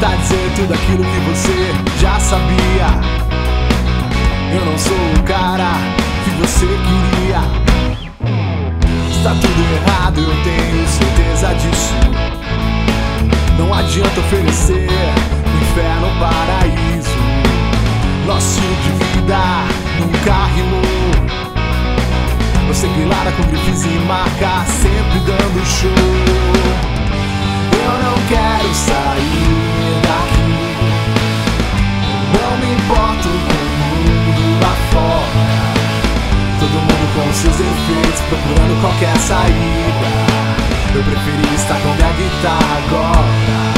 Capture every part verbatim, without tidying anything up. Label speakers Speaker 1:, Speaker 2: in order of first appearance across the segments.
Speaker 1: tentar dizer tudo aquilo que você já sabia. Eu não sou o cara que você queria. Está tudo errado, eu tenho certeza disso. Não adianta oferecer o inferno ou paraíso. Nosso estilo de vida nunca rimou. Você grilada com grifes e marca, sempre dando show. Eu não quero sair daqui. Não me importo com o mundo lá fora. Todo mundo com seus defeitos, procurando qualquer saída. Eu preferi estar com minha guitarra agora.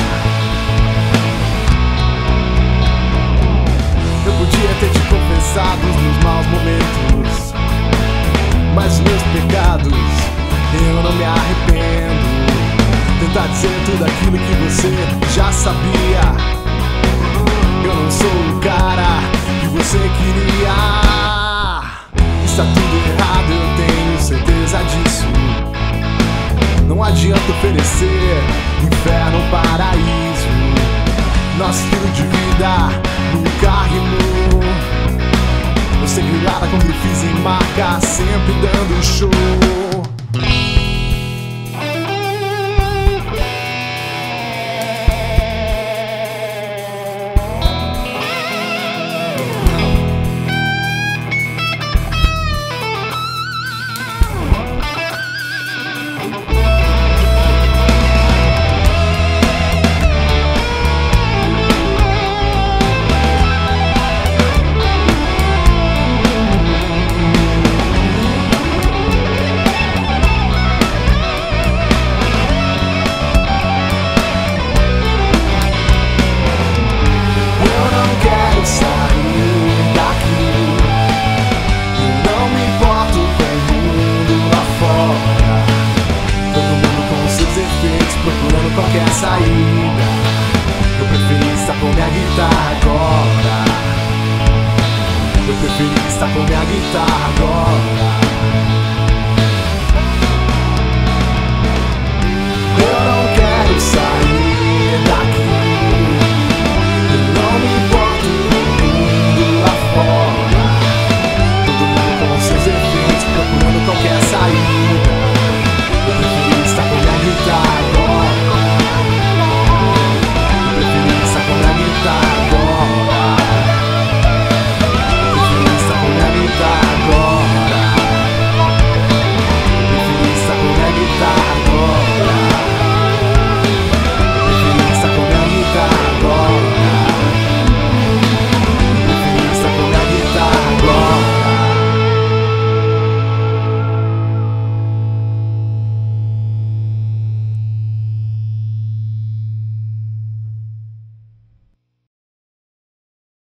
Speaker 1: Eu podia ter te confessado os meus maus momentos, mas os meus pecados eu não me arrependo. Tentar dizer tudo aquilo que você já sabia. Eu não sou o cara que você queria. Está tudo errado, eu tenho certeza disso. Não adianta oferecer inferno ou paraíso. Nosso estilo de vida nunca rimou. Você grilada com grifes e marca, sempre dando show. Procurando qualquer saída. Eu preferi estar com minha guitarra agora. Eu preferi estar com minha guitarra agora.